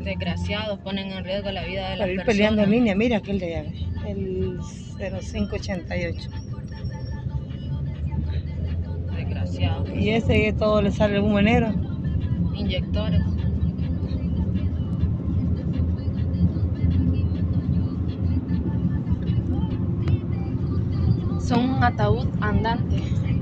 Desgraciados, ponen en riesgo la vida de las Para ir personas. peleando en línea, mira aquel de allá, el 0588. Desgraciados. Y ese todo le sale el humo negro. Inyectores. Son un ataúd andante.